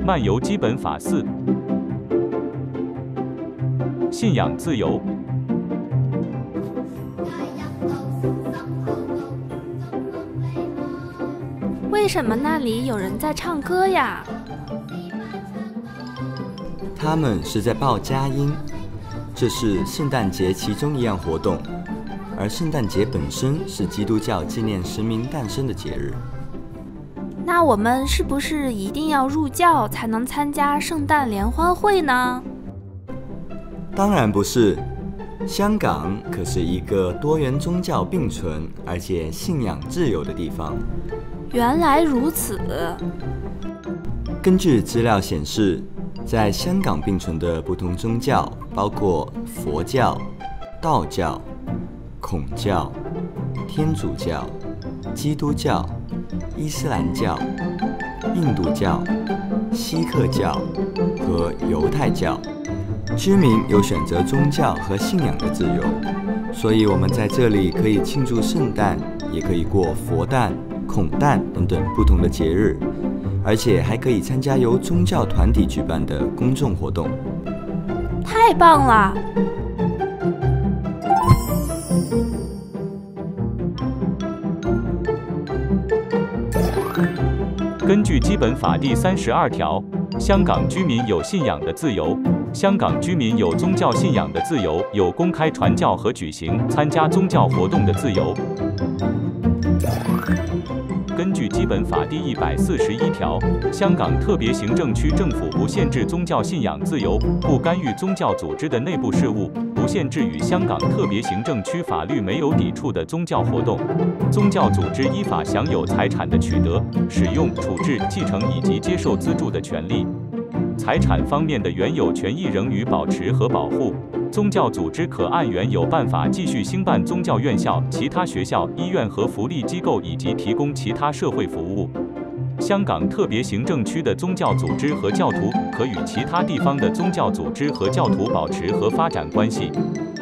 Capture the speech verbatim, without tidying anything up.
漫游基本法四，信仰自由。 为什么那里有人在唱歌呀？ 他们是在报佳音，这是圣诞节其中一样活动，而圣诞节本身是基督教纪念神明诞生的节日。 那我们是不是一定要入教才能参加圣诞联欢会呢？ 当然不是，香港可是一个多元宗教并存，而且信仰自由的地方。 原来如此。 根据资料显示，在香港并存的不同宗教包括佛教、道教、孔教、天主教、基督教、伊斯兰教、印度教、锡克教和犹太教。居民有选择宗教和信仰的自由，所以我们在这里可以庆祝圣诞，也可以过佛诞、孔诞等等不同的节日，而且还可以参加由宗教团体举办的公众活动。 太棒了！ 根据基本法第三十二条，香港居民有信仰的自由。香港居民有宗教信仰的自由，有公开传教和举行、参加宗教活动的自由。根据基本法第一百四十一条，香港特别行政区政府不限制宗教信仰自由，不干预宗教组织的内部事务，不限制与香港特别行政区法律没有抵触的宗教活动。宗教组织依法享有财产的取得、使用、处置、继承以及接受资助的权利。财产方面的原有权益仍予保持和保护。宗教组织可按原有办法继续兴办宗教院校、其他学校、医院和福利机构，以及提供其他社会服务。香港特别行政区的宗教组织和教徒可与其他地方的宗教组织和教徒保持和发展关系。